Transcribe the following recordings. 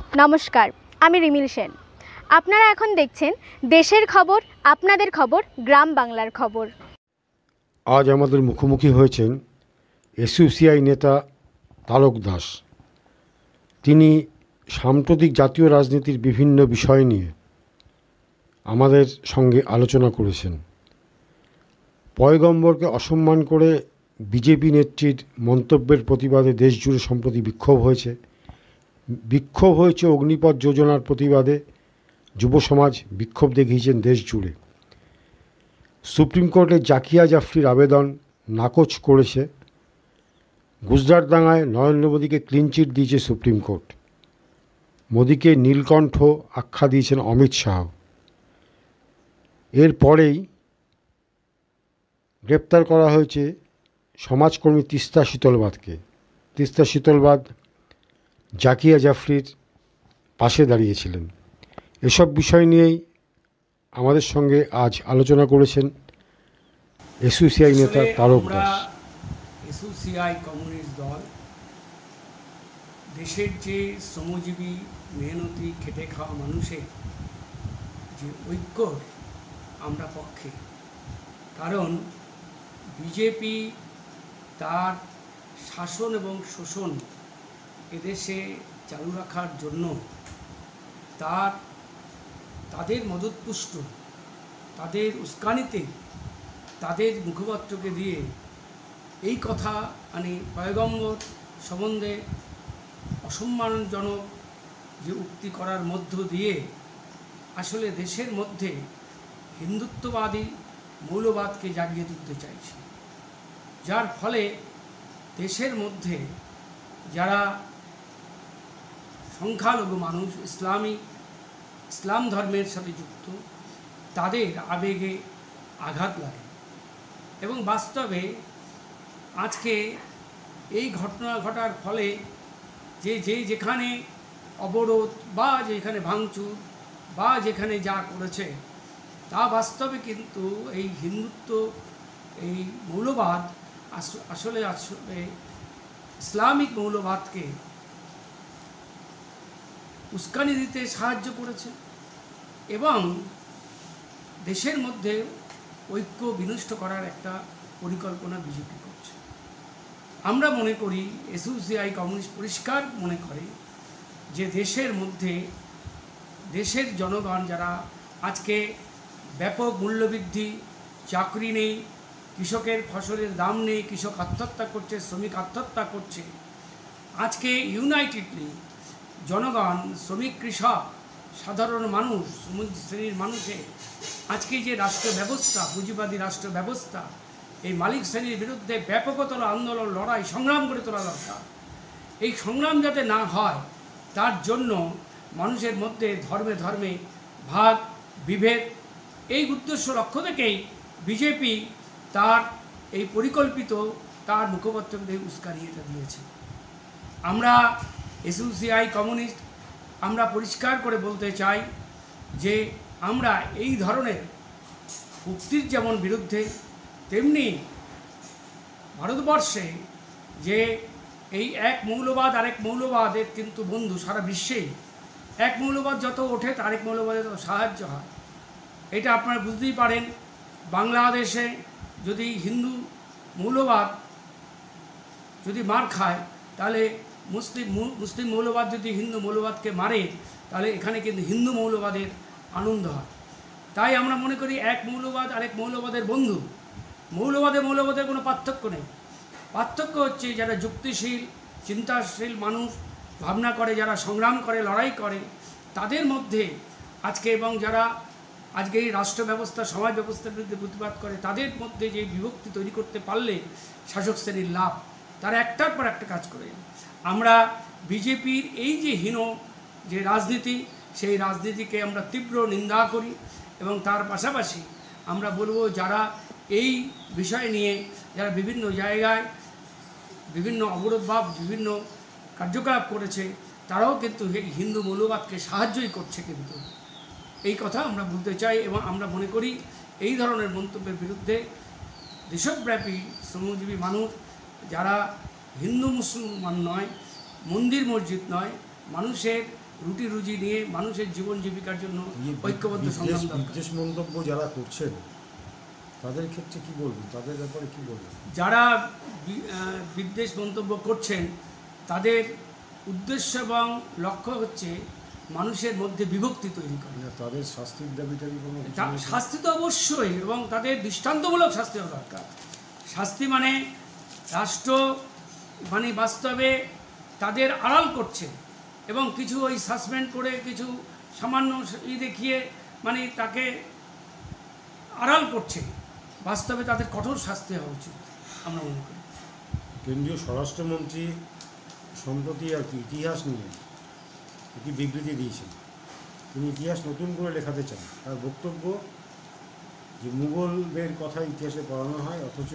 নমস্কার, আমি রিমিল সেন। আপনারা এখন দেখছেন দেশের খবর, আপনাদের খবর, গ্রাম বাংলার খবর। আজ আমাদের মুখোমুখি হয়েছেন এসইউসিআই নেতা তারক দাস। তিনি সাম্প্রতিক জাতীয় রাজনীতির বিভিন্ন বিষয় নিয়ে আমাদের সঙ্গে আলোচনা করেছেন। পয়গম্বরকে অসম্মান করে বিজেপি নেত্রীর মন্তব্যের প্রতিবাদে দেশজুড়ে সম্প্রতি বিক্ষোভ হয়েছে অগ্নিপথ যোজনার প্রতিবাদে যুব সমাজ বিক্ষোভ দেখিয়েছেন দেশ জুড়ে। সুপ্রিম কোর্টে জাকিয়া জাফরির আবেদন নাকচ করেছে। গুজরাট দাঙ্গায় নরেন্দ্র মোদীকে ক্লিনচিট দিয়েছে সুপ্রিম কোর্ট। মোদীকে নীলকণ্ঠ আখ্যা দিয়েছেন অমিত শাহ। এরপরেই গ্রেপ্তার করা হয়েছে সমাজকর্মী তিস্তা শীতলবাদ জাকিয়া জাফরির পাশে দাঁড়িয়েছিলেন। এসব বিষয় নিয়েই আমাদের সঙ্গে আজ আলোচনা করেছেন এসইউসিআই নেতা তারক দাস। এসইউসিআই কমিউনিস্ট দল দেশের যে শ্রমজীবী মেহনতি খেটে খাওয়া মানুষের যে ঐক্য আমরা পক্ষে, কারণ বিজেপি তার শাসন এবং শোষণ এদেশে চালু রাখার জন্য তাদের মদতপুষ্ট, তাদের উস্কানিতে, তাদের মুখপাত্রকে দিয়ে এই কথা পয়গম্বর সম্বন্ধে অসম্মানজনক যে উক্তি করার মধ্য দিয়ে আসলে দেশের মধ্যে হিন্দুত্ববাদী মৌলবাদকে জাগিয়ে তুলতে চাইছে, যার ফলে দেশের মধ্যে যারা সংখ্যালঘু মানুষ ইসলাম ধর্মের সাথে যুক্ত, তাদের আবেগে আঘাত লাগে। এবং বাস্তবে আজকে এই ঘটনা ঘটার ফলে যেখানে অবরোধ বা যেখানে ভাঙচুর বা যেখানে যা করেছে, তা বাস্তবে কিন্তু এই হিন্দুত্ব, এই মৌলবাদ আসলে ইসলামিক মৌলবাদকে উস্কানি দিতে সাহায্য করেছে এবং দেশের মধ্যে ঐক্য বিনষ্ট করার একটা পরিকল্পনা বিজেপি করছে। আমরা মনে করি, এসইউসিআই কমিউনিস্ট পরিষ্কার মনে করে যে দেশের মধ্যে দেশের জনগণ যারা আজকে ব্যাপক মূল্যবৃদ্ধি, চাকরি নেই, কৃষকের ফসলের দাম নেই, কৃষক আত্মহত্যা করছে, শ্রমিক আত্মহত্যা করছে, আজকে ইউনাইটেডলি জনগণ, শ্রমিক, কৃষক, সাধারণ মানুষ, শ্রমিক শ্রেণীর মানুষের আজকে যে রাষ্ট্র ব্যবস্থা, পুঁজিবাদী রাষ্ট্র ব্যবস্থা, এই মালিক শ্রেণীর বিরুদ্ধে ব্যাপকতর আন্দোলন, লড়াই, সংগ্রাম করে তোলা দরকার। এই সংগ্রাম যাতে না হয়, তার জন্য মানুষের মধ্যে ধর্মে ধর্মে ভাগ বিভেদ, এই উদ্দেশ্য লক্ষ্য থেকেই বিজেপি তার এই পরিকল্পিত তার মুখপাত্রদের উস্কানি এটা দিয়েছে। আমরা এসইউসিআই কমিউনিস্ট আমরা পরিষ্কার করে বলতে চাই যে আমরা এই ধরনের উক্তির যেমন বিরুদ্ধে, তেমনি ভারতবর্ষে যে এই এক মৌলবাদ আরেক মৌলবাদের কিন্তু বন্ধু, সারা বিশ্বেই এক মৌলবাদ যত ওঠে তারেক মৌলবাদের তত সাহায্য হয়। এটা আপনারা বুঝতেই পারেন। বাংলাদেশে যদি হিন্দু মৌলবাদ যদি মার খায়, তাহলে মুসলিম মৌলবাদ যদি হিন্দু মৌলবাদকে মারে, তাহলে এখানে কিন্তু হিন্দু মৌলবাদের আনন্দ হয়। তাই আমরা মনে করি এক মৌলবাদ আরেক মৌলবাদের বন্ধু। মৌলবাদের কোনো পার্থক্য নেই। পার্থক্য হচ্ছে যারা যুক্তিশীল, চিন্তাশীল মানুষ, ভাবনা করে, যারা সংগ্রাম করে, লড়াই করে, তাদের মধ্যে আজকে, এবং যারা আজকে এই রাষ্ট্র ব্যবস্থা, সমাজ ব্যবস্থার বিরুদ্ধে প্রতিবাদ করে, তাদের মধ্যে যে বিভক্তি তৈরি করতে পারলে শাসক শ্রেণীর লাভ, তারা একটার পর একটা কাজ করে। আমরা বিজেপির এই যে হীন যে রাজনীতি, সেই রাজনীতিকে আমরা তীব্র নিন্দা করি এবং তার পাশাপাশি আমরা বলবো, যারা এই বিষয় নিয়ে যারা বিভিন্ন জায়গায় বিভিন্ন অবরোধ বা বিভিন্ন কার্যকলাপ করেছে, তারাও কিন্তু এই হিন্দু মৌলবাদকে সাহায্যই করছে। কিন্তু এই কথা আমরা বলতে চাই এবং আমরা মনে করি এই ধরনের মন্তব্যের বিরুদ্ধে দেশব্যাপী শ্রমজীবী মানুষ, যারা হিন্দু মুসলমান নয়, মন্দির মসজিদ নয়, মানুষের রুটি রুজি নিয়ে মানুষের জীবন জীবিকার জন্য ঐক্যবদ্ধ সংগ্রাম দরকার। বিদ্বেষ মন্তব্য যারা করছেন তাদের ক্ষেত্রে কি বলবেন, তাদের ব্যাপারে কি বলবেন? যারা বিদ্বেষ মন্তব্য করছেন তাদের উদ্দেশ্য এবং লক্ষ্য হচ্ছে মানুষের মধ্যে বিভক্তি তৈরি করা। তাদের শাস্তির দাবিটা কি কোনো শাস্তি তো অবশ্যই, এবং তাদের দৃষ্টান্তমূলক শাস্তি হওয়া দরকার। শাস্তি মানে রাষ্ট্র মানে বাস্তবে তাদের আড়াল করছে এবং কিছু ওই সাসপেন্ড করে কিছু সামান্য দেখিয়ে মানে তাকে আড়াল করছে, বাস্তবে তাদের কঠোর শাস্তি হওয়া উচিত আমরা মনে করি। কেন্দ্রীয় স্বরাষ্ট্রমন্ত্রী সম্প্রতি আর কি ইতিহাস নিয়ে একটি বিবৃতি দিয়েছেন। তিনি ইতিহাস নতুন করে লেখাতে চান। তার বক্তব্য যে মুঘলদের কথা ইতিহাসে পড়ানো হয়, অথচ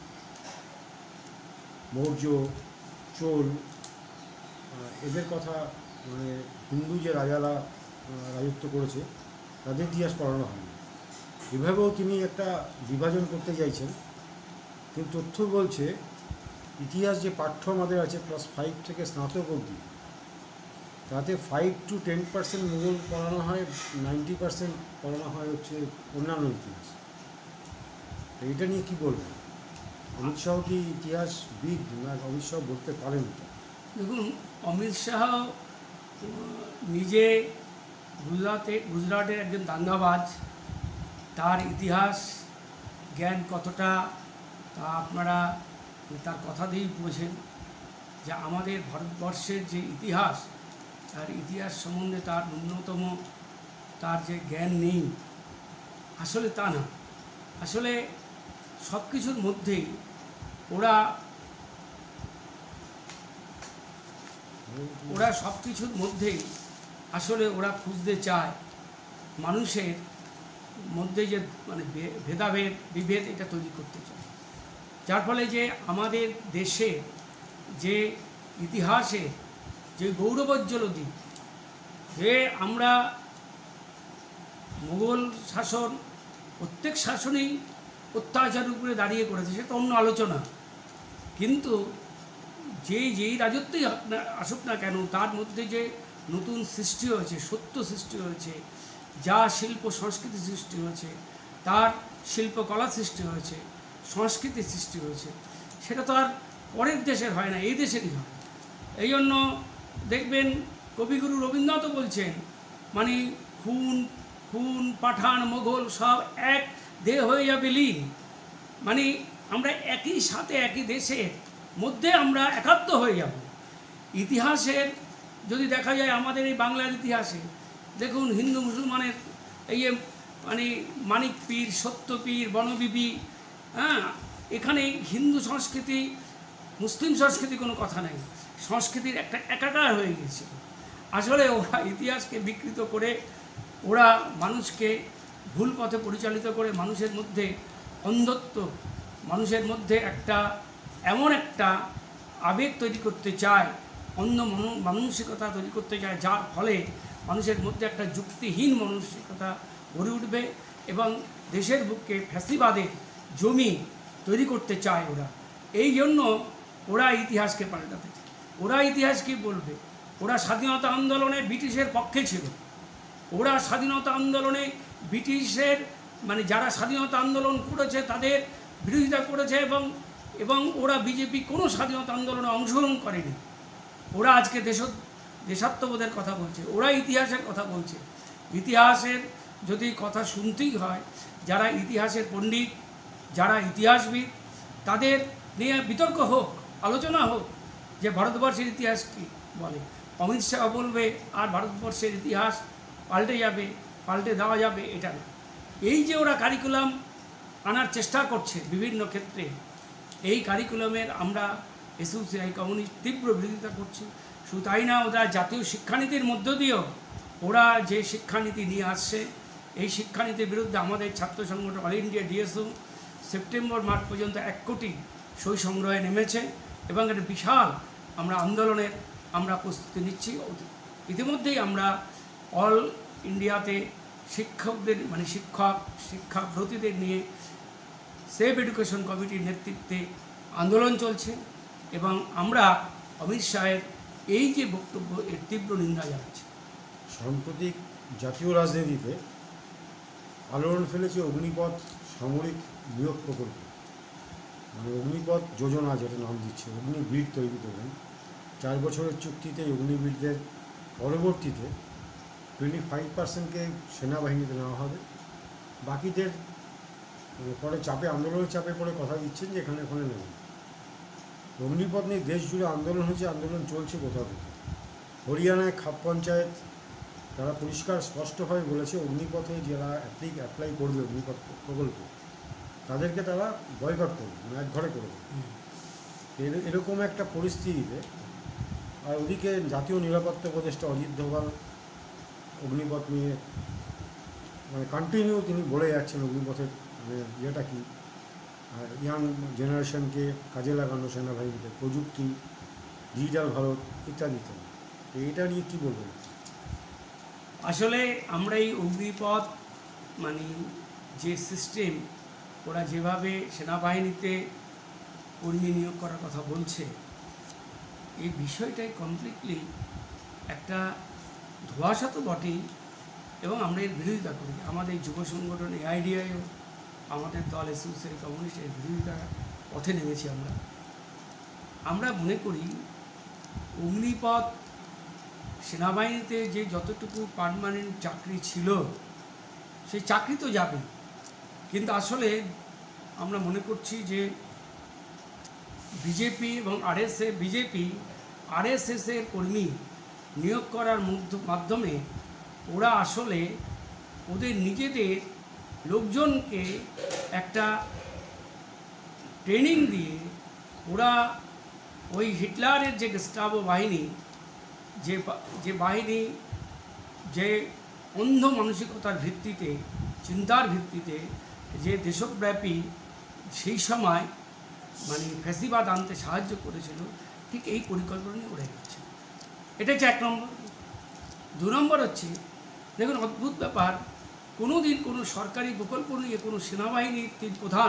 মৌর্য, চোল এদের কথা মানে হিন্দু যে রাজারা রাজত্ব করেছে তাদের ইতিহাস পড়ানো হয়নি। এভাবেও তিনি একটা বিভাজন করতে চাইছেন। কিন্তু তথ্য বলছে ইতিহাস যে পাঠ্য আমাদের আছে ক্লাস 5 থেকে স্নাতক অবধি, তাতে 5 to 10% মুঘল পড়ানো হয়, 90% পড়ানো হয় হচ্ছে অন্যান্য ইতিহাস। এইটা নিয়ে কী বলবেন? অমিত শাহ কি ইতিহাসবিদ না? অমিত শাহ বলতে পারেন? দেখুন, অমিত শাহ নিজে গুজরাটের একজন দাঙ্গাবাজ, তার ইতিহাস জ্ঞান কতটা তা আপনারা তার কথা দিয়েই বোঝেন যে আমাদের ভারতবর্ষের যে ইতিহাস, তার ইতিহাস সম্বন্ধে তার ন্যূনতম তার যে জ্ঞান নেই, আসলে তা না। আসলে সব কিছুর মধ্যেই ওরা সব কিছুর মধ্যেই আসলে ওরা খুঁজতে চায় মানুষের মধ্যে যে মানে ভেদাভেদ বিভেদ এটা তৈরি করতে চায়, যার ফলে যে আমাদের দেশে যে ইতিহাসে যে গৌরবোজ্জ্বল দিক, যে আমরা মুঘল শাসন প্রত্যেক শাসনেই অত্যাচারের উপরে দাঁড়িয়ে করেছে, সেটা অন্য আলোচনা। কিন্তু যেই রাজত্বই আসুক না কেন, তার মধ্যে যে নতুন সৃষ্টি হয়েছে, সত্য সৃষ্টি হয়েছে, যা শিল্প সংস্কৃতি সৃষ্টি হয়েছে, তার শিল্পকলা সৃষ্টি হয়েছে, সংস্কৃতি সৃষ্টি হয়েছে, সেটা তো আর পরের দেশের হয় না, এই দেশেরই হয়। এই জন্য দেখবেন কবিগুরু রবীন্দ্রনাথও বলছেন মানে খুন পাঠান মোগল সব এক দেহ হয়ে যাবে লীন। মানে আমরা একই সাথে একই দেশের মধ্যে আমরা একাত্ম হয়ে যাব। ইতিহাসের যদি দেখা যায় আমাদের এই বাংলার ইতিহাসে দেখুন, হিন্দু মুসলমানের এই মানে মানিক পীর, সত্য পীর, বনবিবি, হ্যাঁ, এখানে হিন্দু সংস্কৃতি মুসলিম সংস্কৃতি কোনো কথা নেই, সংস্কৃতির একটা একাকার হয়ে গেছে। আসলে ওরা ইতিহাসকে বিকৃত করে ওরা মানুষকে ভুল পথে পরিচালিত করে মানুষের মধ্যে অন্ধত্ব, মানুষের মধ্যে এমন একটা আবেগ তৈরি করতে চায়, অন্য মানসিকতা তৈরি করতে চায়, যার ফলে মানুষের মধ্যে একটা যুক্তিহীন মানসিকতা গড়ে উঠবে এবং দেশের বুকে ফ্যাসিবাদের জমি তৈরি করতে চায় ওরা। এই জন্য ওরা ইতিহাসকে পাল্টাতে চায়। ওরা ইতিহাস কি বলবে? ওরা স্বাধীনতা আন্দোলনে ব্রিটিশের পক্ষে ছিল, ওরা স্বাধীনতা আন্দোলনে ব্রিটিশের মানে যারা স্বাধীনতা আন্দোলন করেছে তাদের বিরোধিতা করেছে এবং ওরা বিজেপি কোনো স্বাধীনতা আন্দোলনে অংশগ্রহণ করেনি। ওরা আজকে দেশাত্মবোধের কথা বলছে, ওরা ইতিহাসের কথা বলছে। ইতিহাসের যদি কথা শুনতেই হয়, যারা ইতিহাসের পণ্ডিত, যারা ইতিহাসবিদ, তাদের নিয়ে বিতর্ক হোক, আলোচনা হোক যে ভারতবর্ষের ইতিহাস কী বলে। অমিত শাহ বলবে আর ভারতবর্ষের ইতিহাস পাল্টে দেওয়া যাবে, এটা না। এই যে ওরা কারিকুলাম আনার চেষ্টা করছে বিভিন্ন ক্ষেত্রে, এই কারিকুলামের আমরা এসইউসিআই কমিউনিস্ট তীব্র বিরোধিতা করছি। শুধু তাই না, ওরা জাতীয় শিক্ষানীতির মধ্য দিয়েও ওরা যে শিক্ষানীতি নিয়ে আসছে, এই শিক্ষানীতির বিরুদ্ধে আমাদের ছাত্র সংগঠন অল ইন্ডিয়া ডিএসইউ সেপ্টেম্বর মাস পর্যন্ত 1 কোটি সই সংগ্রহে নেমেছে এবং একটা বিশাল আন্দোলনের আমরা প্রস্তুতি নিচ্ছি। ইতিমধ্যেই আমরা অল ইন্ডিয়াতে শিক্ষকদের মানে শিক্ষাব্রতীদের নিয়ে সেভ এডুকেশন কমিটির নেতৃত্বে আন্দোলন চলছে এবং আমরা অমিত শাহের এই যে বক্তব্য এর তীব্র নিন্দা জানাচ্ছি। সাম্প্রতিক জাতীয় রাজনীতিতে আলোড়ন ফেলেছে অগ্নিপথ সামরিক নিয়োগ প্রকল্প, মানে অগ্নিপথ যোজনা যেটা নাম দিচ্ছে, অগ্নিবীর তৈরি করবেন 4 বছরের চুক্তিতে অগ্নিবীরদের পরবর্তীতে 25%কে সেনাবাহিনীতে নেওয়া হবে, বাকিদের পরে চাপে আন্দোলনের চাপে পড়ে কথা দিচ্ছেন যে এখানে নেবেন। অগ্নিপথ নিয়ে দেশ জুড়ে আন্দোলন হয়েছে, আন্দোলন চলছে কোথাও কোথাও। হরিয়ানায় খাপ পঞ্চায়েত তারা পরিষ্কার স্পষ্টভাবে বলেছে অগ্নিপথে যারা অ্যাপ্লাই করবে অগ্নিপথ প্রকল্পে তাদেরকে তারা বয়কট করবে, মানে একঘরে করবে। এরকম একটা পরিস্থিতিতে আর ওদিকে জাতীয় নিরাপত্তা উপদেষ্টা অজিত ডোভাল অগ্নিপথ নিয়ে মানে কন্টিনিউ তিনি বলে যাচ্ছেন অগ্নিপথের মানে ইয়েটা কি, ইয়াং জেনারেশনকে কাজে লাগানো সেনাবাহিনীতে, প্রযুক্তি, ডিজিটাল ভারত ইত্যাদি ইত্যাদি। তো এটা নিয়ে কী বলবেন? আসলে আমরা এই অগ্নিপথ মানে যে সিস্টেম, ওরা যেভাবে সেনাবাহিনীতে কর্মী নিয়োগ করার কথা বলছে, এই বিষয়টাই কমপ্লিটলি একটা ধোঁয়াশা তো বটেই, এবং আমরা এর বিরোধিতা করি। আমাদের যুব সংগঠন এআইডিআইও, আমাদের দল এসইউসিআই কমিউনিস্ট এর বিরোধিতা পথে নেমেছি। আমরা মনে করি অগ্নিপথ সেনাবাহিনীতে যে যতটুকু পার্মানেন্ট চাকরি ছিল সেই চাকরি তো যাবে, কিন্তু আমরা মনে করছি যে বিজেপি এবং আরএসএসের কর্মী নিয়োগ করার মাধ্যমে ওরা আসলে ওদের নিজেদের লোকজনকে একটা ট্রেনিং দিয়ে ওরা ওই হিটলারের যে গেস্টাপো বাহিনী, যে বাহিনী যে অন্ধ মানসিকতার ভিত্তিতে, চিন্তার ভিত্তিতে যে দেশব্যাপী সেই সময় মানে ফ্যাসিবাদ আনতে সাহায্য করেছিল, ঠিক এই পরিকল্পনা নিয়ে ওরা এগোচ্ছে। এটা হচ্ছে 1 নম্বর। 2 নম্বর হচ্ছে, দেখুন অদ্ভুত ব্যাপার, কোনো দিন কোনো সরকারি প্রকল্প নিয়ে কোনো সেনাবাহিনীর 3 প্রধান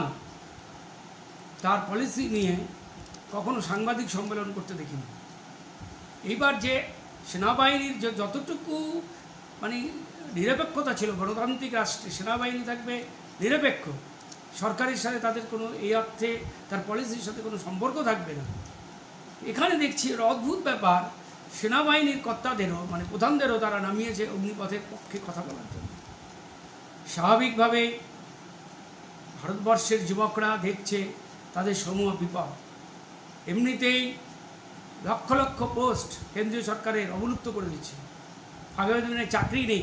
তার পলিসি নিয়ে কখনো সাংবাদিক সম্মেলন করতে দেখিনি। এইবার যে সেনাবাহিনীর যে যতটুকু মানে নিরপেক্ষতা ছিল, গণতান্ত্রিক রাষ্ট্রে সেনাবাহিনী থাকবে নিরপেক্ষ, সরকারের সাথে তাদের কোনো এই অর্থে তার পলিসির সাথে কোনো সম্পর্ক থাকবে না। এখানে দেখছি এর অদ্ভুত ব্যাপার, সেনাবাহিনীর কর্তাদেরও মানে প্রধানদেরও তারা নামিয়েছে অগ্নিপথের পক্ষে কথা বলার জন্য। স্বাভাবিকভাবে ভারতবর্ষের যুবকরা দেখছে তাদের সমূহ বিপদ, এমনিতেই লক্ষ লক্ষ পোস্ট কেন্দ্রীয় সরকারের অবলুপ্ত করে দিচ্ছে, আগামী দিনে চাকরি নেই।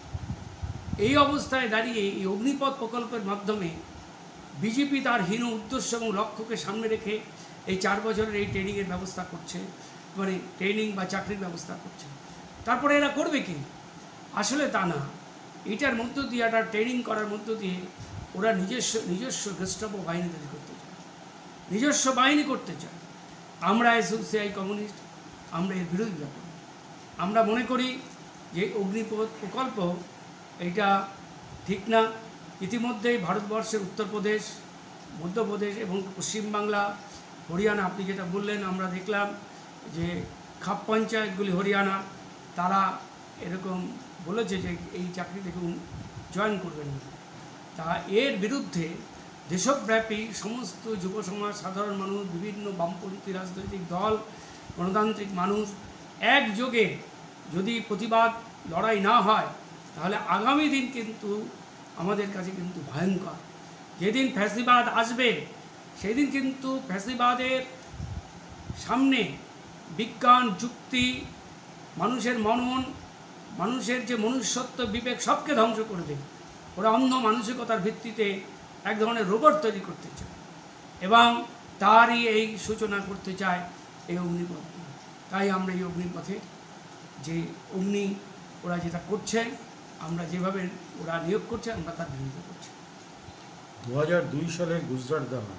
এই অবস্থায় দাঁড়িয়ে এই অগ্নিপথ প্রকল্পের মাধ্যমে বিজেপি তার হীন উদ্দেশ্য এবং লক্ষ্যকে সামনে রেখে এই 4 বছরের এই ট্রেনিংয়ের ব্যবস্থা করছে, মানে ট্রেনিং বা চাকরির ব্যবস্থা করছে। তারপরে এরা করবে কি? আসলে তা না, এটার মধ্য দিয়ে, একটা ট্রেনিং করার মধ্য দিয়ে ওরা নিজস্ব গেস্টাপো বাহিনী তৈরি করতে চায়, নিজস্ব বাহিনী করতে চায়। আমরা এসইউসিআই কমিউনিস্ট আমরা এর বিরোধিতা করি। আমরা মনে করি যে অগ্নিপথ প্রকল্প এইটা ঠিক না। ইতিমধ্যেই ভারতবর্ষের উত্তরপ্রদেশ, মধ্যপ্রদেশ এবং পশ্চিমবাংলা, হরিয়ানা, আপনি যেটা বললেন, আমরা দেখলাম যে খাপ পঞ্চায়েতগুলি হরিয়ানা তারা এরকম বলেছে যে এই চাকরিতে কেউ জয়েন করবেন না। তা এর বিরুদ্ধে দেশব্যাপী সমস্ত যুব সমাজ, সাধারণ মানুষ, বিভিন্ন বামপন্থী রাজনৈতিক দল, গণতান্ত্রিক মানুষ একযোগে যদি প্রতিবাদ লড়াই না হয়, তাহলে আগামী দিন কিন্তু আমাদের কাছে কিন্তু ভয়ঙ্কর। যেদিন ফ্যাসিবাদ আসবে সেদিন কিন্তু ফ্যাসিবাদের সামনে বিজ্ঞান, যুক্তি, মানুষের মনন, মানুষের যে মনুষ্যত্ব, বিবেক সবকে ধ্বংস করবে। ওরা অন্ধ মানসিকতার ভিত্তিতে এক ধরনের রোবট তৈরি করতে চায় এবং তারই এই সূচনা করতে চায় এই অগ্নিপথ। তাই আমরা এই অগ্নিপথে যে ওরা যেটা করছে, আমরা যেভাবে ওরা নিয়োগ করছে, আমরা তার বিরোধিতা করছি। 2002 সালের গুজরাট দাঙ্গা,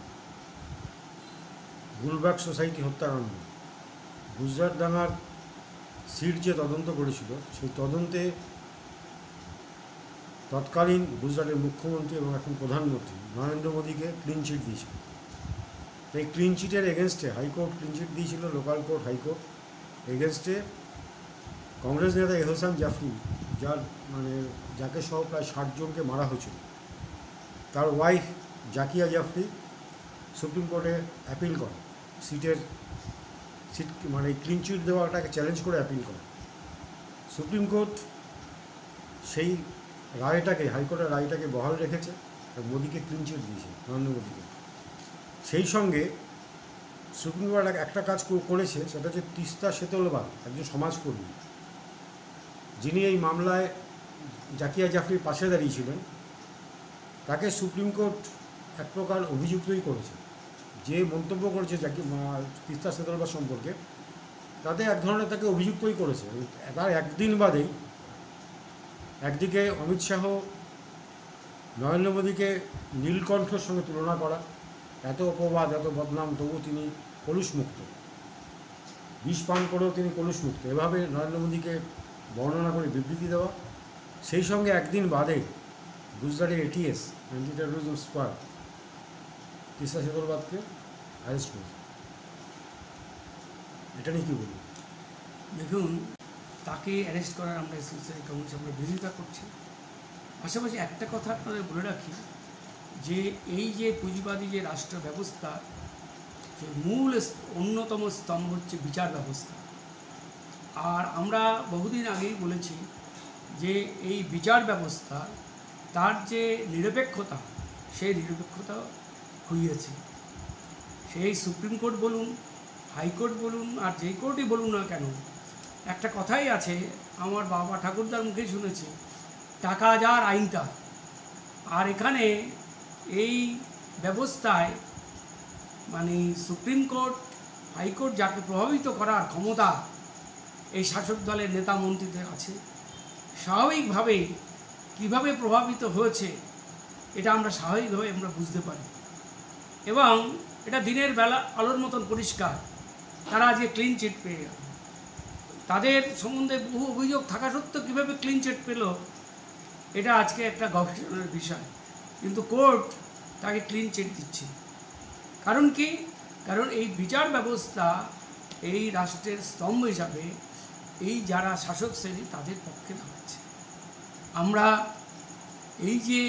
গুলবাগ সোসাইটি হত্যাকাণ্ড, গুজরাট দাঙ্গার সিট যে তদন্ত করেছিল, সেই তদন্তে তৎকালীন গুজরাটের মুখ্যমন্ত্রী এবং এখন প্রধানমন্ত্রী নরেন্দ্র মোদীকে ক্লিন চিট দিয়েছিল। এই ক্লিন চিটের এগেনস্টে হাইকোর্ট ক্লিন চিট দিয়েছিল, লোকাল কোর্ট, হাইকোর্ট এগেনস্টে কংগ্রেস নেতা এহসান জাফরি, যার যাকে সহ প্রায় 60 জনকে মারা হয়েছিল, তার ওয়াইফ জাকিয়া জাফরি সুপ্রিম কোর্টে অ্যাপিল করে, সিট ক্লিন চিট দেওয়াটাকে চ্যালেঞ্জ করে অ্যাপিল করে। সুপ্রিম কোর্ট সেই রায়টাকে, হাইকোর্টের রায়টাকে বহাল রেখেছে, মোদিকে ক্লিন চিট দিয়েছে, নরেন্দ্র মোদীকে। সেই সঙ্গে সুপ্রিম কোর্ট একটা কাজ করেছে, সেটা হচ্ছে তিস্তা সেতলবাদ একজন সমাজকর্মী, যিনি এই মামলায় জাকিয়া জাফরির পাশে দাঁড়িয়েছিলেন, তাকে সুপ্রিম কোর্ট এক প্রকার অভিযুক্তই করেছে। যে মন্তব্য করেছে তিস্তা সেতলবাদ সম্পর্কে, তাতে এক ধরনের তাকে অভিযুক্তই করেছে। তার একদিন বাদেই একদিকে অমিত শাহ নরেন্দ্র মোদীকে নীলকণ্ঠর সঙ্গে তুলনা করা, এত অপবাদ, এত বদনাম, তবু তিনি কলুষমুক্ত, বিষ পান করেও তিনি কলুষমুক্ত, এভাবে নরেন্দ্র মোদীকে বর্ণনা করে বিবৃতি দেওয়া। সেই সঙ্গে একদিন বাদে গুজরাটের ATS, anti terrorism squad, Teesta সেতলবাদকে অ্যারেস্ট করেছে। এটা নিয়ে কী বলব? দেখুন, তাকে অ্যারেস্ট করার আমরা এসএসআই কমিশন আমরা বিরোধিতা করছি। পাশাপাশি একটা কথা আপনাদের বলে রাখি, যে এই যে পুঁজিবাদী যে রাষ্ট্র ব্যবস্থা, যে মূল অন্যতম স্তম্ভ হচ্ছে বিচার ব্যবস্থা। আর আমরা বহুদিন আগেই বলেছি যে এই বিচার ব্যবস্থা, তার যে নিরপেক্ষতা, সেই নিরপেক্ষতা খুইয়েছে। সেই সুপ্রিম কোর্ট বলুন, হাইকোর্ট বলুন, আর যেই কোর্টই বলুন না কেন, একটা কথাই আছে, আমার বাবা ঠাকুরদার মুখেই শুনেছি, টাকা যার আইন তার। আর এখানে এই ব্যবস্থায় সুপ্রিম কোর্ট, হাইকোর্ট যাকে প্রভাবিত করার ক্ষমতা এই শাসক দলের নেতা মন্ত্রীদের আছে, স্বাভাবিকভাবেই কীভাবে প্রভাবিত হয়েছে এটা আমরা স্বাভাবিকভাবে আমরা বুঝতে পারি। এবং এটা দিনের বেলা আলোর মতন পরিষ্কার, তারা আজকে ক্লিন চিট পেয়ে গেল। তাদের সম্বন্ধে বহু অভিযোগ থাকা সত্ত্বেও কীভাবে ক্লিন চিট পেল, এটা আজকে একটা গবেষণার বিষয়। কিন্তু কোর্ট তাকে ক্লিন চিট দিচ্ছে। কারণ কি? কারণ এই বিচার ব্যবস্থা এই রাষ্ট্রের স্তম্ভ হিসাবে এই যারা শাসক শ্রেণী, তাদের পক্ষে দাঁড়াচ্ছে। আমরা এই যে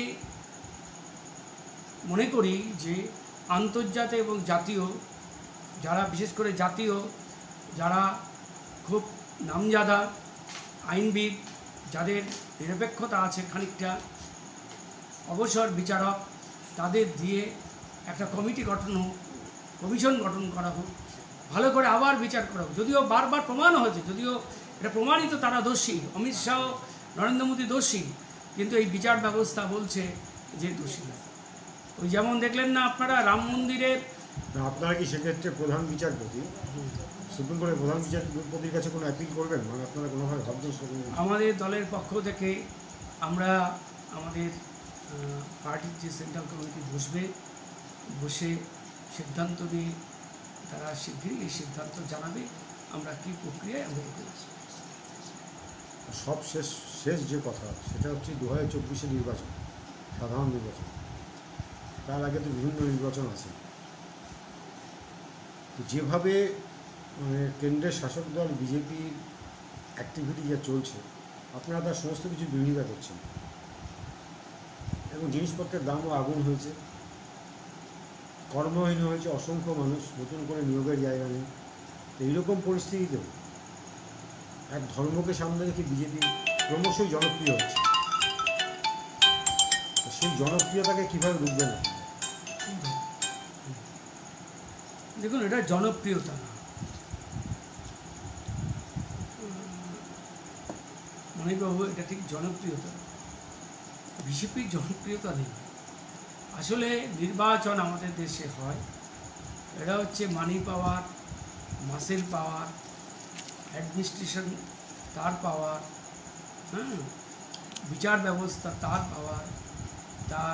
মনে করি যে আন্তর্জাতিক এবং জাতীয় যারা, বিশেষ করে জাতীয় যারা খুব নামজাদা আইনবিদ, যাদের নিরপেক্ষতা আছে খানিকটা, অবসর বিচারক, তাদের দিয়ে একটা কমিটি গঠন হোক, কমিশন গঠন করা হোক, ভালো করে আবার বিচার করা হোক। যদিও বারবার প্রমাণ হয়েছে, যদিও এটা প্রমাণিত তারা দোষী, অমিত শাহ, নরেন্দ্র মোদী দোষী, কিন্তু এই বিচার ব্যবস্থা বলছে যে দোষী না। ওই যেমন দেখলেন না আপনারা রাম মন্দিরের, আপনারা কি সেক্ষেত্রে প্রধান বিচারপতি, সুপ্রিম কোর্টের প্রধান বিচারপতির কাছে কোনো অ্যাপিল করবেন? আপনারা কোনোভাবে ভাবছেন? আমাদের দলের পক্ষ থেকে আমরা আমাদের পার্টির যে সেন্ট্রাল কমিটি বসে সিদ্ধান্ত নিয়ে তারা শীঘ্রই এই সিদ্ধান্ত জানাবে আমরা কী প্রক্রিয়ায় আমরা করেছি। সব শেষ যে কথা, সেটা হচ্ছে 2024 নির্বাচন, সাধারণ নির্বাচন। তার আগে তো বিভিন্ন নির্বাচন আছে। তো যেভাবে কেন্দ্রের শাসক দল বিজেপির অ্যাক্টিভিটি যা চলছে, আপনারা তার সমস্ত কিছু বিরোধিতা করছেন, এবং জিনিসপত্রের দামও আগুন হয়েছে, কর্মহীন হয়েছে অসংখ্য মানুষ, নতুন করে নিয়োগের জায়গা নেই। এইরকম পরিস্থিতিতেও এক ধর্মকে সামনে রেখে বিজেপি ক্রমশই জনপ্রিয় হচ্ছে। সেই জনপ্রিয়তাকে কীভাবে রুখবে না? দেখুন, এটা জনপ্রিয়তা না, মনিবাবু, এটা ঠিক জনপ্রিয়তা। বিজেপির জনপ্রিয়তা নেই। আসলে নির্বাচন আমাদের দেশে হয়, এটা হচ্ছে মানি পাওয়ার, মাসেল পাওয়ার, অ্যাডমিনিস্ট্রেশন তার পাওয়ার, বিচার ব্যবস্থা তার পাওয়ার, তার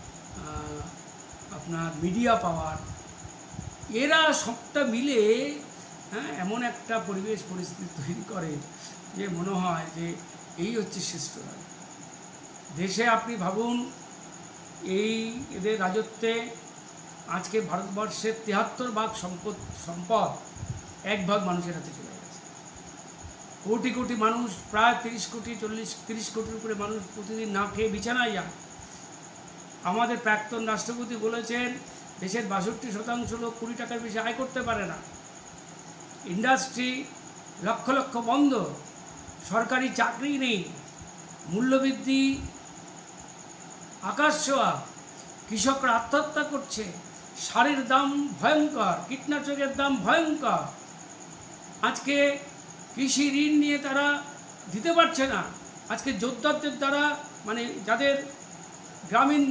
আপনার মিডিয়া পাওয়ার, এরা সবটা মিলে এমন একটা পরিবেশ পরিস্থিতি তৈরি করে যে মনে হয় যে এই হচ্ছে শ্রেষ্ঠ রাজ। দেশে আপনি ভাবুন, এই এদের রাজত্বে আজকে ভারতবর্ষের 73 ভাগ সম্পদ 1 ভাগ মানুষের হাতে চলে গেছে। কোটি কোটি মানুষ, প্রায় 30 কোটির উপরে মানুষ প্রতিদিন না খেয়ে বিছানায় যায়। আমাদের প্রাক্তন রাষ্ট্রপতি বলেছেন দেশের 62% লোক 20 টাকার বেশি আয় করতে পারে না। ইন্ডাস্ট্রি লক্ষ লক্ষ বন্ধ, সরকারি চাকরি নেই, মূল্যবৃদ্ধি আকাশ ছোঁয়া, কৃষকরা আত্মহত্যা করছে, সারের দাম ভয়ঙ্কর, কীটনাশকের দাম ভয়ঙ্কর। আজকে কৃষি ঋণ নিয়ে তারা দিতে পারছে না। আজকে যোদ্ধাদের দ্বারা, মানে যাদের গ্রামীণ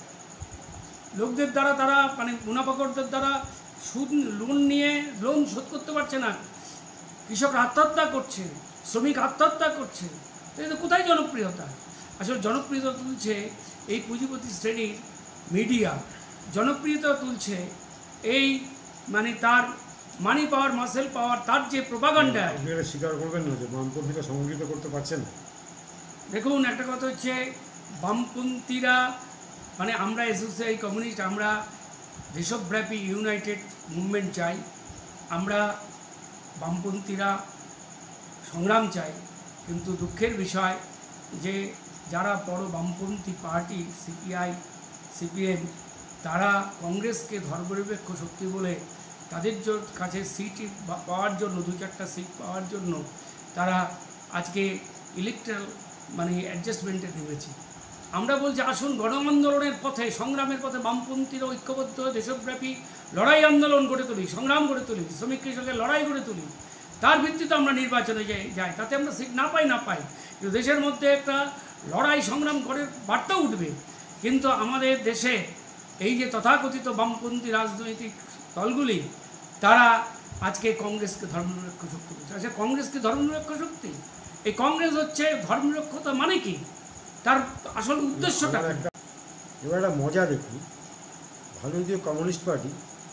লোকদের দ্বারা, তারা মানে মুনাফাখোরদের দ্বারা সুদ লোন নিয়ে লোন শোধ করতে পারছে না। কৃষকরা আত্মহত্যা করছে, শ্রমিক আত্মহত্যা করছে। এটা কোথায় জনপ্রিয়তা? আসলে জনপ্রিয়তা তুলছে এই পুঁজিপতি শ্রেণীর মিডিয়া, জনপ্রিয়তা তুলছে এই মানে তার মানি পাওয়ার, মাসেল পাওয়ার, তার যে প্রোপাগান্ডা। আপনারা স্বীকার করবেন না যে বামপন্থীরা সংগঠিত করতে পারছেন? দেখুন, একটা কথা হচ্ছে বামপন্থীরা, মানে আমরা এসোসিয়াই কমিউনিস্ট, আমরা দেশব্যাপী ইউনাইটেড মুভমেন্ট চাই, আমরা বামপন্থীরা সংগ্রাম চাই। কিন্তু দুঃখের বিষয় যে যারা বড় বামপন্থী পার্টি সিপিআই, সিপিএম, তারা কংগ্রেসকে ধর্মনিরপেক্ষ শক্তি বলে তাদের কাছে সিট পাওয়ার জন্য, 2-4টা সিট পাওয়ার জন্য তারা আজকে ইলেকট্রাল মানে অ্যাডজাস্টমেন্টে নেমেছে। আমরা বলছি আসুন গণ আন্দোলনের পথে, সংগ্রামের পথে বামপন্থীরা ঐক্যবদ্ধ দেশব্যাপী লড়াই আন্দোলন গড়ে তুলি, সংগ্রাম গড়ে তুলি, শ্রমিক কৃষকের লড়াই গড়ে তুলি। তার ভিত্তিতে আমরা নির্বাচনে যাই, তাতে আমরা সিট না পাই, কিন্তু দেশের মধ্যে একটা লড়াই সংগ্রাম করে বার্তা উঠবে। কিন্তু আমাদের দেশে এই যে তথাকথিত বামপন্থী রাজনৈতিক দলগুলি, তারা আজকে কংগ্রেসকে ধর্মনিরপেক্ষ শক্তি বলছে। আচ্ছা, কংগ্রেস কি ধর্মনিরপেক্ষ শক্তি? এই কংগ্রেস হচ্ছে ধর্মনিরপেক্ষতা মানে কি, তার আসল উদ্দেশ্যটা? এবার একটা মজা দেখুন, ভারতীয় কমিউনিস্ট পার্টি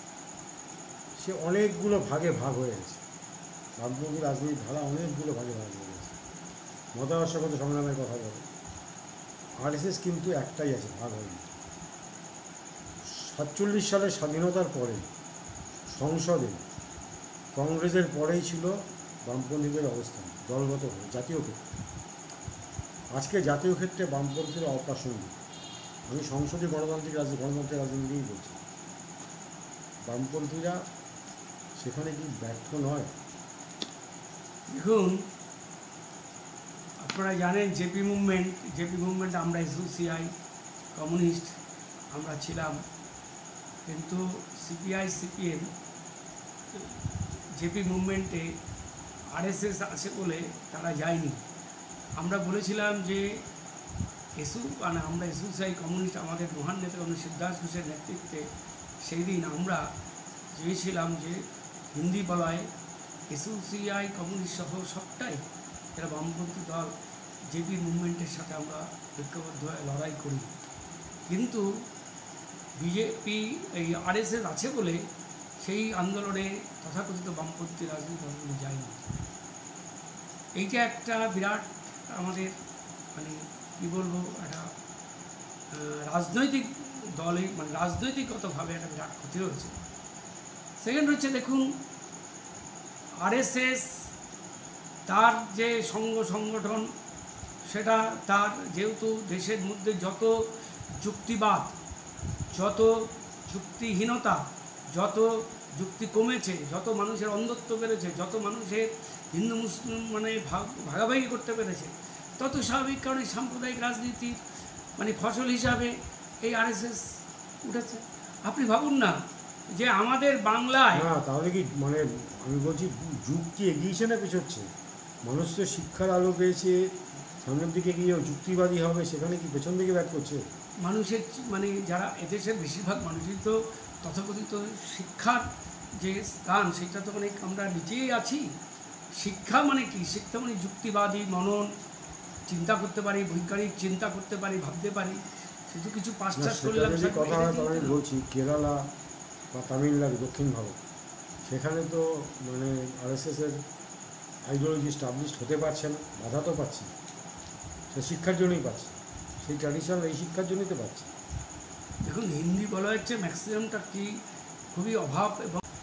সে অনেকগুলো ভাগে ভাগ হয়ে গেছে। বামপন্থী রাজনৈতিক ধারা অনেকগুলো ভাগে ভাগ হয়ে গেছে। মতাদর্শগত সংগ্রামের কথা বলে। আরএসএস কিন্তু একটাই আছে, ভাগ হয়নি। 47 সালের স্বাধীনতার পরে সংসদে কংগ্রেসের পরেই ছিল বামপন্থীদের অবস্থান দলগতভাবে, জাতীয় ক্ষেত্রে। আজকে জাতীয় ক্ষেত্রে বামপন্থীরা অপ্রাসঙ্গিক। আমি সংসদীয় গণতান্ত্রিক রাজনীতিই বলছি। বামপন্থীরা সেখানে কি ব্যর্থ নয়? দেখুন, আপনারা জানেন জেপি মুভমেন্ট, আমরা এসোসিয়াই কমিউনিস্ট আমরা ছিলাম, কিন্তু সিপিআই, সিপিএম, জেপি মুভমেন্টে আরএসএস আছে বলে তারা যায়নি। আমরা বলেছিলাম যে আমরা এসোসিয়াই কমিউনিস্ট, আমাদের মহান নেতা সিদ্ধার্থ ঘোষের নেতৃত্বে সেই দিন আমরা চেয়েছিলাম যে হিন্দি বলয় এসোসিয়াই কমিউনিস্ট সহ সবটাই যারা বামপন্থী দল জেপি মুভমেন্টের সাথে আমরা ঐক্যবদ্ধ হয়ে লড়াই করি। কিন্তু বিজেপি, এই আরএসএস আছে বলে সেই আন্দোলনে তথাকথিত বামপন্থী রাজনৈতিক দলগুলি যায়নি। এইটা একটা বিরাট আমাদের মানে কী বলবো, একটা রাজনৈতিক দলে মানে রাজনৈতিকগতভাবে একটা বিরাট ক্ষতি হয়েছে। সেকেন্ড হচ্ছে, দেখুন আরএসএস তার যে সংগঠন, সেটা তার যেহেতু দেশের মধ্যে যত যুক্তিবাদ, যত যুক্তিহীনতা, যত যুক্তি কমেছে, যত মানুষের অন্ধত্ব বেড়েছে, যত মানুষের হিন্দু মুসলিম মানে ভাগাভাগি করতে পেরেছে, তত স্বাভাবিক কারণে সাম্প্রদায়িক রাজনীতির মানে ফসল হিসাবে এই আরএসএস উঠেছে। আপনি ভাবুন না যে আমাদের বাংলায়, না তাহলে কি মানে আমি বলছি যুগ কি এগিয়েছে না পিছোচ্ছে? মানুষ তো শিক্ষার আলো পেয়েছে, সামনের দিকে গিয়ে যুক্তিবাদী হবে, সেখানে কি পেছন দিকে ব্যাক করছে? মানুষের মানে যারা এদেশের বেশিরভাগ মানুষই তো তথাকথিত শিক্ষার যে স্থান, সেটা তো মানে আমরা নিচেই আছি। শিক্ষা মানে কি? শিক্ষা মানে যুক্তিবাদী মনন, চিন্তা করতে পারি, বৈজ্ঞানিক চিন্তা করতে পারি, ভাবতে পারি। শুধু কিছু পাস চাষ করলাম কথা হয়, তবে আমি বলছি কেরালা বা তামিলনাড়ু, দক্ষিণ ভারত, সেখানে তো মানে আরএসএসের আইডিওলজি স্টাবলিশড হতে পারছে না, বাধা তো পাচ্ছে, সে শিক্ষার জন্যই পাচ্ছে, সেই ট্র্যাডিশনাল এই শিক্ষার জন্যই তো পাচ্ছে। দেখুন, হিন্দি বলা হচ্ছে ম্যাক্সিমামটা কি খুবই অভাব, এবং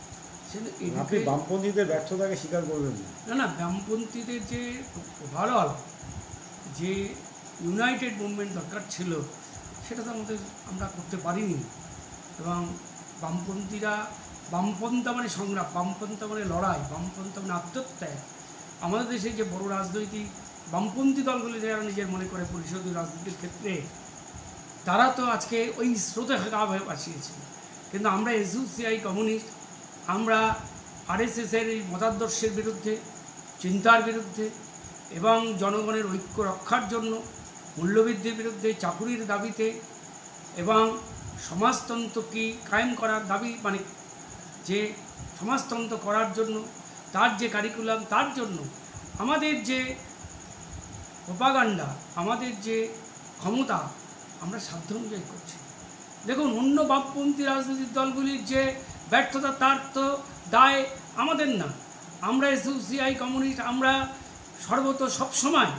আপনি বামপন্থীদের ব্যর্থতাকে স্বীকার করবেন না? না না, বামপন্থীদের যে ওভারঅল যে ইউনাইটেড মুভমেন্ট দরকার ছিল সেটা তো আমরা করতে পারিনি। এবং বামপন্থীরা, বামপন্থা মানে সংগ্রাম, বামপন্থা মানে লড়াই, বামপন্থা মানে আত্মত্যাগ। আমাদের দেশে যে বড় রাজনৈতিক বামপন্থী দলগুলি যারা নিজের মনে করে পরিষদীয় রাজনীতির ক্ষেত্রে, তারা তো আজকে ওই স্রোতে গা হয়ে ভাসিয়েছে। কিন্তু আমরা এসইউসিআই কমিউনিস্ট, আমরা আরএসএসের এই মতাদর্শের বিরুদ্ধে, চিন্তার বিরুদ্ধে এবং জনগণের ঐক্য রক্ষার জন্য, মূল্যবৃদ্ধির বিরুদ্ধে, চাকুরির দাবিতে এবং সমাজতন্ত্র কি কায়েম করার দাবি, মানে যে সমাজতন্ত্র করার জন্য তার যে কারিকুলাম, তার জন্য আমাদের যে প্রোপাগান্ডা, আমাদের যে ক্ষমতা, আমরা সাধ্য অনুযায়ী করছি। দেখুন, অন্য বামপন্থী রাজনৈতিক দলগুলির যে ব্যর্থতা, তার তো দায় আমাদের না। আমরা এসইউসিআই কমিউনিস্ট, আমরা সবসময়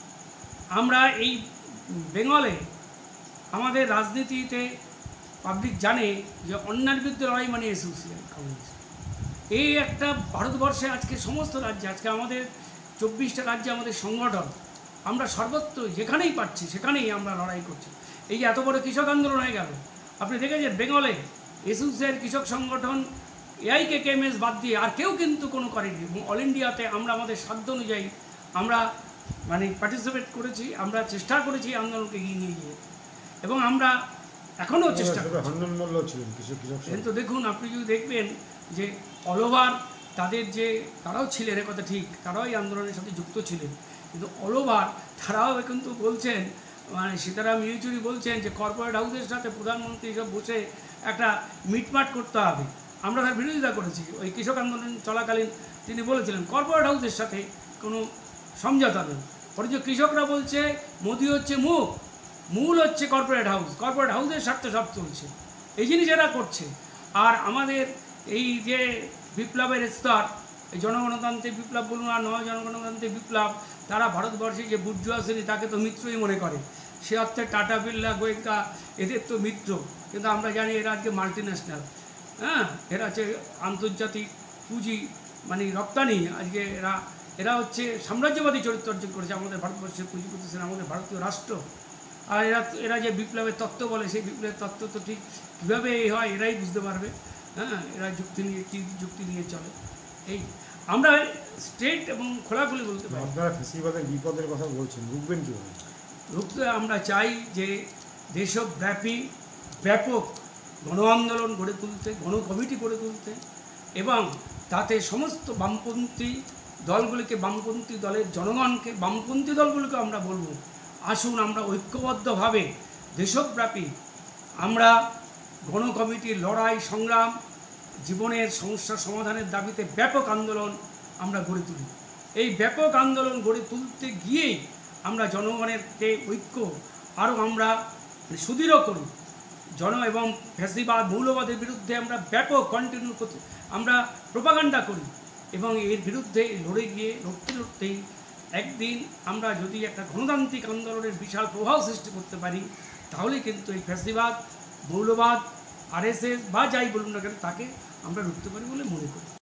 আমরা এই বেঙ্গলে আমাদের রাজনীতিতে পাবলিক জানে যে অন্যায়ের বিরুদ্ধে লড়াই মানে এসইউসিআই কমিউনিস্ট। এই একটা ভারতবর্ষে আজকে সমস্ত রাজ্যে, আজকে আমাদের 24টা রাজ্যে আমাদের সংগঠন, আমরা সর্বত্র যেখানেই পাচ্ছি সেখানেই আমরা লড়াই করছি। এই যে এত বড় কৃষক আন্দোলন হয়ে গেল, আপনি দেখেছেন বেঙ্গলে এসইউসিআইয়ের কৃষক সংগঠন এআইকেকেএমএস বাদ দিয়ে আর কেউ কিন্তু কোনো করেনি। এবং অল ইন্ডিয়াতে আমরা আমাদের সাধ্য অনুযায়ী আমরা মানে পার্টিসিপেট করেছি, আমরা চেষ্টা করেছি আন্দোলনকে এগিয়ে নিয়ে গিয়ে, এবং আমরা এখনও চেষ্টা করছি। কিন্তু দেখুন, আপনি যদি দেখবেন যে অল ওভার তাদের যে, তারাও ছিলেন, এ কথা ঠিক, তারাও এই আন্দোলনের সাথে যুক্ত ছিলেন, কিন্তু অল ওভার তারাও কিন্তু বলছেন, মানে সীতারাম ইয়েচুরি বলছেন যে কর্পোরেট হাউসের সাথে প্রধানমন্ত্রী সব বসে একটা মিটমাট করতে হবে। আমরা তার বিরোধিতা করেছি। ওই কৃষক আন্দোলন চলাকালীন তিনি বলেছিলেন কর্পোরেট হাউসের সাথে কোনো সমঝোতা নেই। অথচ কৃষকরা বলছে মোদি হচ্ছে মূল হচ্ছে কর্পোরেট হাউস, কর্পোরেট হাউসের স্বার্থে সব চলছে। এই জিনিস এরা করছে। আর আমাদের এই যে বিপ্লবের স্তর, এই জনগণতান্ত্রিক বিপ্লব বলুন আর নয় জনগণতান্ত্রিক বিপ্লব, তারা ভারতবর্ষে যে বুর্জোয়া শ্রেণী তাকে তো মিত্রই মনে করে। সে অর্থে টাটা, বিড়লা, গোয়েঙ্কা এদের তো মিত্র, কিন্তু আমরা জানি এরা আজকে মাল্টি ন্যাশনাল। হ্যাঁ, এরা হচ্ছে আন্তর্জাতিক পুঁজি, মানে রপ্তানি। আজকে এরা হচ্ছে সাম্রাজ্যবাদী চরিত্র অর্জন করেছে আমাদের ভারতবর্ষের পুঁজিপতি শ্রেণী, আমাদের ভারতীয় রাষ্ট্র। আর এরা যে বিপ্লবের তত্ত্ব বলে, সেই বিপ্লবের তত্ত্ব তো ঠিক কীভাবে হয় এরাই বুঝতে পারবে। হ্যাঁ, এরা যুক্তি নিয়ে চলে। এই আমরা স্ট্রেট এবং খোলাখুলি বলতে পারি। আপনারা ফেসিবাদের বিপদের কথা বলছেন, রুখবেন কীভাবে? রুখতে আমরা চাই যে দেশব্যাপী ব্যাপক গণ আন্দোলন গড়ে তুলতে, গণ কমিটি গড়ে তুলতে, এবং তাতে সমস্ত বামপন্থী দলগুলিকে, বামপন্থী দলের জনগণকে, বামপন্থী দলগুলিকে আমরা বলবো, আসুন আমরা ঐক্যবদ্ধভাবে দেশব্যাপী আমরা গণ কমিটির লড়াই, সংগ্রাম, জীবনের সমস্যা সমাধানের দাবিতে ব্যাপক আন্দোলন আমরা গড়ে তুলি। এই ব্যাপক আন্দোলন গড়ে তুলতে গিয়েই আমরা জনগণের ঐক্য আরও আমরা সুদৃঢ় করি। এবং ফ্যাসিবাদ, মৌলবাদের বিরুদ্ধে আমরা ব্যাপক কন্টিনিউ করতে আমরা প্রোপাগান্ডা করি, এবং এর বিরুদ্ধে লড়তেই একদিন আমরা যদি একটা গণতান্ত্রিক আন্দোলনের বিশাল প্রভাব সৃষ্টি করতে পারি, তাহলে কিন্তু এই ফ্যাসিবাদ, মৌলবাদ, আরএসএস বা যাই বলুন না কেন, তাকে আমরা রুখতে পারি বলে মনে করি।